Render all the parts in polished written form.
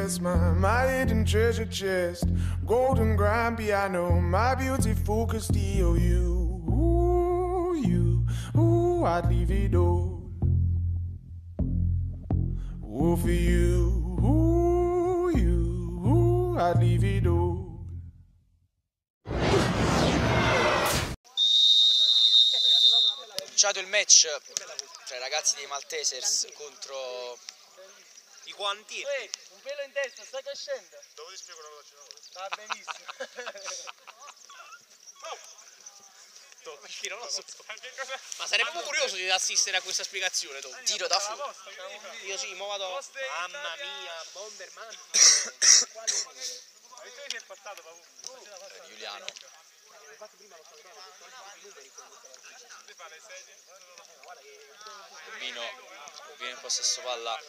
rest, my hidden treasure chest, golden grand piano, my beautiful Castillo. Ooh, I'd leave it all. Ooh, for you, ooh, I'd leave it all. Cominciato il match tra i ragazzi dei Maltesers contro i guantini. Un pelo in testa, sta crescendo. Dopo ti spiego una cosa. Va benissimo. Perché non lo so. Ma sarei proprio curioso di assistere a questa spiegazione dopo. tiro da fuori. Io sì, mo vado. Mamma mia, Bomberman. Giuliano. Rubino in possesso palla.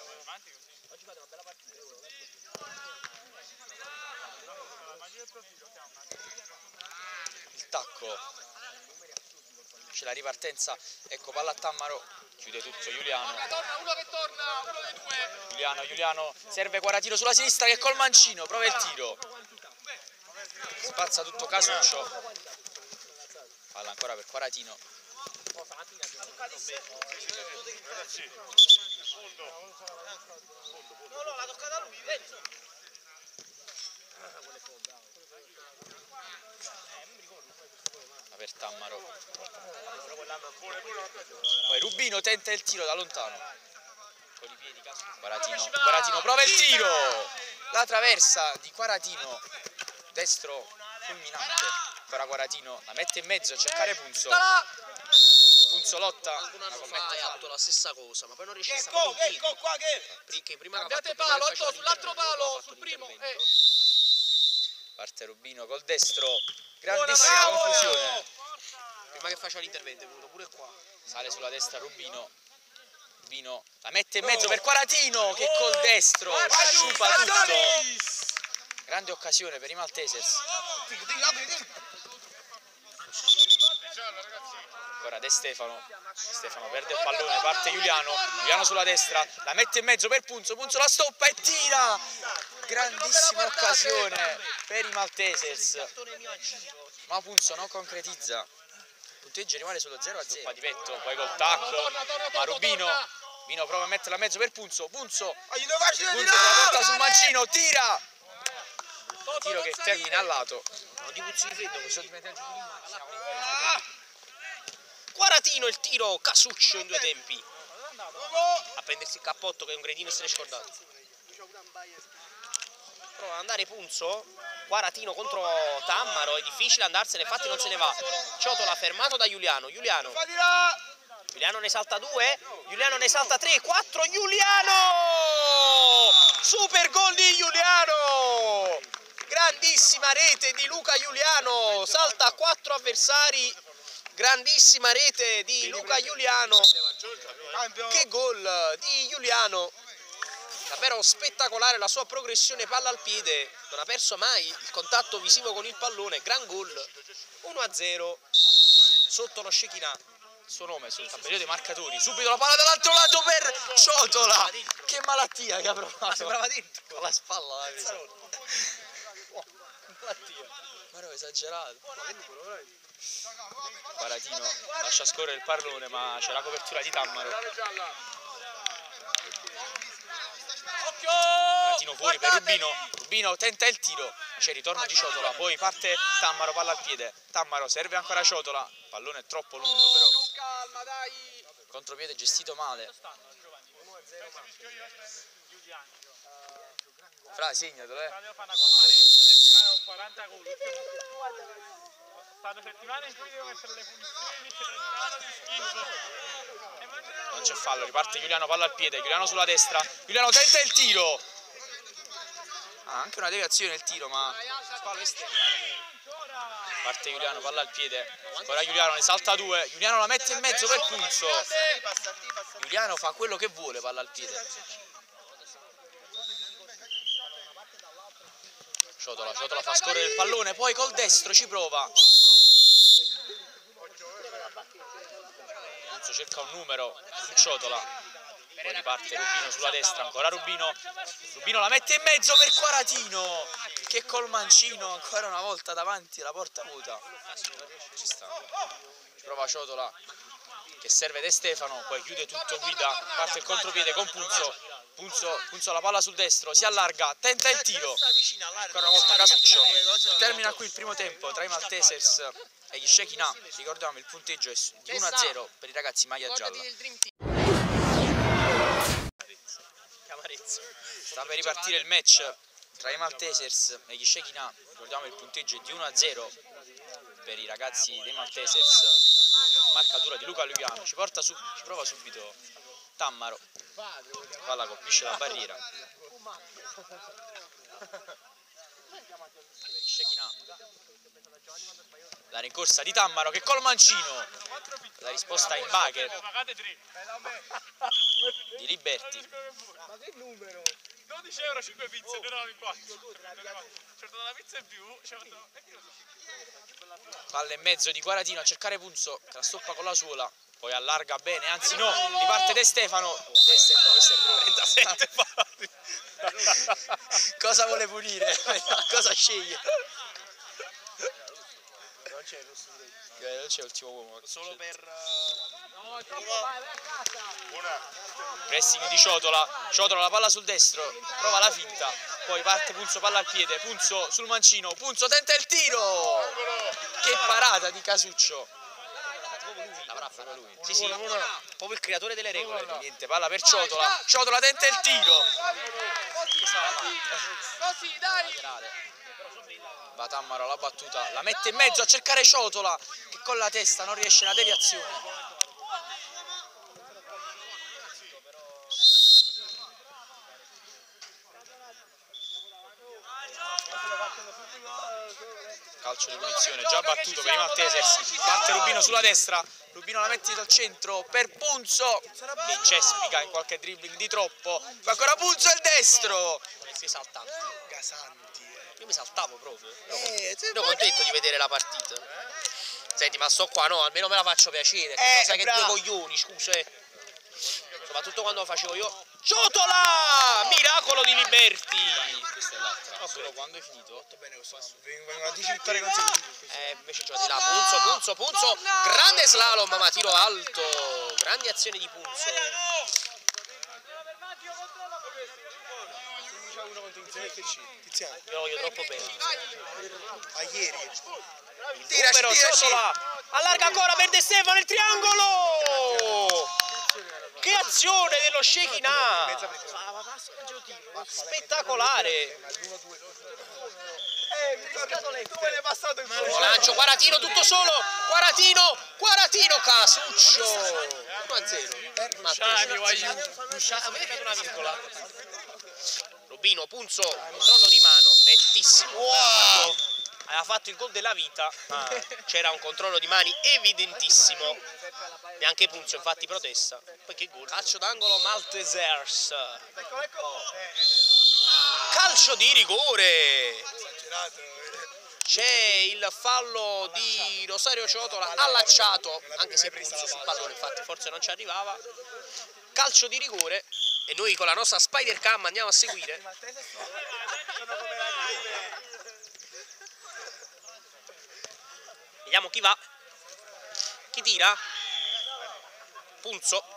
Il tacco. C'è la ripartenza, ecco palla a Tammaro, chiude tutto Giuliano. Uno che torna, uno dei due. Giuliano, serve Quaratino sulla sinistra che col mancino, prova il tiro. Spazza tutto Casuccio. Palla ancora per Quaratino. No, l'ha toccata lui, vedi? Per Tammaro. Poi Rubino tenta il tiro da lontano. Con i piedi Quaratino prova il tiro. La traversa di Quaratino. Destro fulminante. Ancora Quaratino la mette in mezzo a cercare Punzo. Punzo lotta. Un anno fa ha avuto la stessa cosa, ma poi non riesce a stare Ecco qua che. perché prima Cambiate palo, sull'altro palo, sul primo. Parte Rubino col destro. Grandissima confusione. Prima che faccia l'intervento è venuto pure qua. Sale sulla destra Rubino la mette in mezzo per Quaratino che col destro sciupa tutto. Grande occasione per i Maltesers. Ancora De Stefano perde il pallone, parte Giuliano sulla destra, la mette in mezzo per Punzo la stoppa e tira. Grandissima occasione per i Maltesers, ma Punzo non concretizza. Il punteggio rimane solo 0-0. Di petto, poi col tacco, ma Rubino prova a metterla in mezzo per Punzo la porta sul mancino, tira. Tiro che termina al lato. Di puzzi di freddo. Quaratino il tiro, Casuccio in due tempi. A prendersi il cappotto che un gredino se ne è scordato. Prova ad andare Punzo. Quaratino contro Tammaro, è difficile andarsene, infatti non se ne va. Ciotola fermato da Giuliano ne salta 2, Giuliano ne salta 3, 4, Giuliano! Super gol di Giuliano! Grandissima rete di Luca Giuliano, salta a 4 avversari, grandissima rete di Luca Giuliano. Che gol di Giuliano! Davvero spettacolare la sua progressione palla al piede, non ha perso mai il contatto visivo con il pallone, gran gol, 1-0 sotto lo Shekinah. Il suo nome sul tabellino dei marcatori, subito la palla dall'altro lato per Ciotola, che malattia che ha provato, sembrava dentro con la spalla ma no, esagerato. Quaratino lascia scorrere il pallone, ma c'è la copertura di Tammaro. Quaratino fuori per Rubino tenta il tiro, c'è il ritorno di Ciotola, poi parte Tammaro, palla al piede, Tammaro serve ancora Ciotola, il pallone è troppo lungo però, contropiede gestito male. Fra, segnatelo, Fa una conferenza settimana con 40 gol. Stanno settimane in cui devo mettere le punizioni, c'è il di schifo. Non c'è fallo, riparte Giuliano, palla al piede, Giuliano sulla destra, Giuliano tenta il tiro. Anche una deviazione il tiro, ma parte Giuliano, palla al piede, ancora Giuliano ne salta 2, Giuliano la mette in mezzo per Punzo. Giuliano fa quello che vuole, palla al piede. Ciotola fa scorrere il pallone, poi col destro ci prova. Punzo cerca un numero su Ciotola. poi riparte Rubino sulla destra, ancora Rubino la mette in mezzo per Quaratino che col mancino ancora una volta davanti alla porta vuota. Ci sta, ci prova Ciotola che serve De Stefano, poi chiude tutto Guida, parte il contropiede con Punzo la palla sul destro, si allarga, tenta il tiro, ancora una volta Casuccio. Termina qui il primo tempo tra i Maltesers e gli Shekinah. Ricordiamo il punteggio è di 1-0 per i ragazzi maglia gialla. Sta per ripartire il match tra i Maltesers e gli Shekinah. Ricordiamo il punteggio è di 1-0 per i ragazzi dei Maltesers. Marcatura di Luca Luiano, ci prova subito Tammaro, palla colpisce la barriera. La rincorsa di Tammaro che col mancino, la risposta in bagger di Liberti. Ma che numero? 12 euro 5 pizze, ne eravamo in 4. C'è stata una pizza in più, Palla in mezzo di Quaratino a cercare Punzo, che la stoppa con la suola, poi allarga bene, anzi no, riparte De Stefano. Questo è errore. 37 falli. Cosa vuole punire? Cosa sceglie? Non c'è il rosso diretto. Non c'è l'ultimo uomo. Solo per... Pressing di Ciotola la palla sul destro, prova la finta, poi parte Punzo, palla al piede, Punzo sul mancino, Punzo tenta il tiro! Che parata di Casuccio! L'avrà fatto lui. Sì, proprio il creatore delle regole. Niente, palla per Ciotola tenta il tiro! Va Tammaro alla battuta, la mette in mezzo a cercare Ciotola, che con la testa non riesce la deviazione. Calcio di punizione già battuto per i Maltesers, parte Rubino sulla destra, Rubino la mette al centro per Punzo che incespica in qualche dribbling di troppo, ma ancora Punzo il destro. Si saltante. Gasanti. Io mi saltavo proprio. Ero contento di vedere la partita. Senti, ma sto qua, no, almeno me la faccio piacere. Non sai che due coglioni, scusa. Soprattutto quando lo facevo io. Ciotola! Miracolo di Liberti! Questa è l'altra, solo quando è finito. Fatto bene questo, Vengono a 10 vittorie consecutive. Invece c'è di là, Punzo, grande slalom, ma tiro alto. Grandi azioni di Punzo. Tiziano. Io lo voglio troppo bene. A ieri. Tira, Ciotola! Allarga ancora per De Stefano il triangolo! Che azione dello Shekinah! Spettacolare! Lancio, Quaratino tutto solo! Quaratino, Casuccio! 1-0. Rubino, Punzo, controllo di mano, nettissimo. Wow. Aveva fatto il gol della vita, ma c'era un controllo di mani evidentissimo. Neanche Punzo infatti protesta. Poi che gol? Calcio d'angolo Maltesers. Calcio di rigore. C'è il fallo di Rosario Ciotola allacciato, anche se Punzo sul pallone infatti forse non ci arrivava. Calcio di rigore e noi con la nostra Spider Cam andiamo a seguire. Vediamo chi va. Chi tira? Punzo.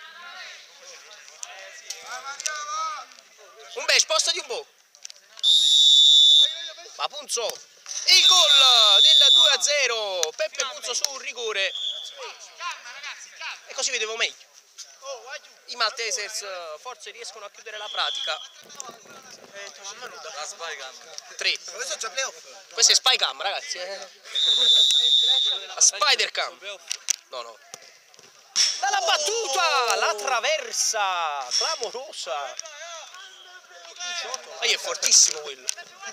Un bel sposta di un po'. Va Punzo. Il gol del 2-0. Peppe Punzo su un rigore. E così vedevo meglio. I Maltesers forse riescono a chiudere la pratica. 3. Questo è Spy Cam, ragazzi. La Spider Cam. No. Dalla battuta, la traversa clamorosa. Ma è fortissimo quello.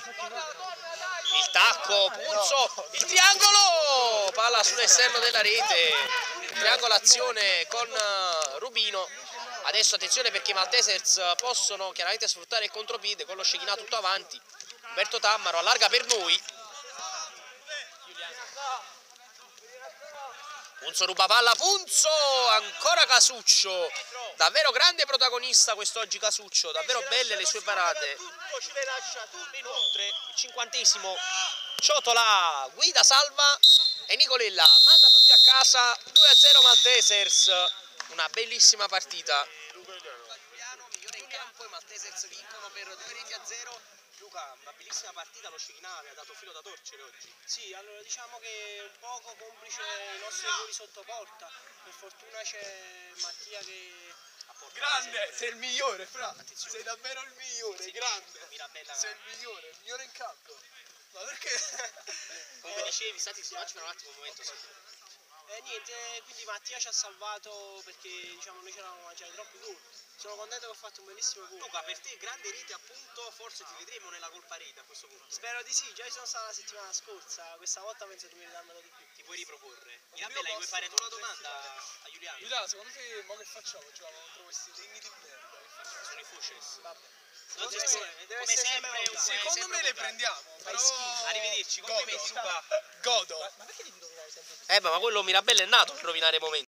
Il tacco, Punzo, il triangolo, palla sull'esterno della rete. Triangolazione con Rubino. Adesso attenzione perché i Maltesers possono chiaramente sfruttare il contropiede con lo Shekinah tutto avanti. Umberto Tammaro allarga per noi. Punzo ruba palla, Punzo, ancora Casuccio, davvero grande protagonista quest'oggi Casuccio, davvero belle le sue parate. Inoltre il 50esimo, Ciotola guida, salva e Nicolella manda tutti a casa. 2-0 Maltesers, una bellissima partita. Migliore in campo, i Maltesers vincono per 2-0. Luca, una bellissima partita, lo Cecchinale ha dato filo da torcere oggi. Sì, allora diciamo che un poco complice i nostri errori sotto porta. Per fortuna c'è Mattia che Ha portato Grande, sei il migliore, fra. Attenzione. Sei davvero il migliore, Sì, grande. Mirabella. Sei il migliore in campo. Ma perché? Come dicevi, stati facciamo un attimo un momento. niente, quindi Mattia ci ha salvato perché diciamo noi ci eravamo mangiati troppi gol. Sono contento che ho fatto un bellissimo gol. Luca, per te grande rete appunto, forse ti vedremo nella colpa rete a questo punto. Spero di sì, già ci sono stato la settimana scorsa, questa volta penso di meritarmelo di più. Ti puoi riproporre. Mirabella, vuoi fare tu una domanda a Giuliano? Giuliano, secondo te mo che facciamo? Giochiamo contro questi degni di merda. Sono i Fushes. Vabbè. Secondo Deve essere- me, deve come essere sempre, sempre valutato. Secondo me le prendiamo, però... schifo. Arrivederci, complimenti Godo. Luca. Godo. Ma perché devi rovinare sempre tutto? Ma quello Mirabella è nato per rovinare i momenti.